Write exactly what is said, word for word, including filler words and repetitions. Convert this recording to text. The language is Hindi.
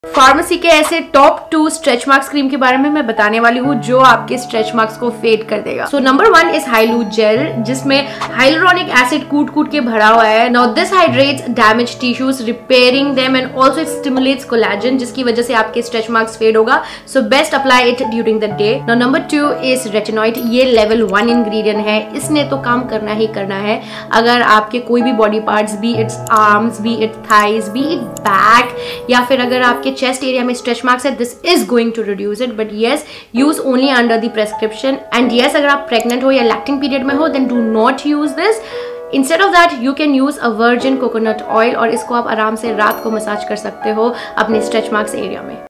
फार्मेसी के ऐसे top two stretch marks cream के बारे में मैं बताने वाली हूँ जो आपके स्ट्रेच मार्क्स को फेड कर देगा। So number one is hyalu gel, जिसमें हाइलुरोनिक एसिड कूट कूट के भरा हुआ है। Now this hydrates damage tissues, repairing them and also it stimulates collagen, जिसकी वजह से आपके स्ट्रेच मार्क्स फेड होगा। So best apply it during the day. Now number two is retinoid. ये लेवल वन इंग्रेडिएंट है, इसने तो काम करना ही करना है। अगर आपके कोई भी body parts, be it's arms, be it thighs, be it back, या फिर अगर आपके चेस्ट एरिया में स्ट्रेच मार्क्स है, this is going to reduce it, but yes use only under the prescription. And yes, अगर आप प्रेग्नेंट हो या लैक्टिंग पीरियड में हो then do not use this. Instead of that you can use a virgin coconut oil, और इसको आप आराम से रात को मसाज कर सकते हो अपने स्ट्रेच मार्क्स एरिया में।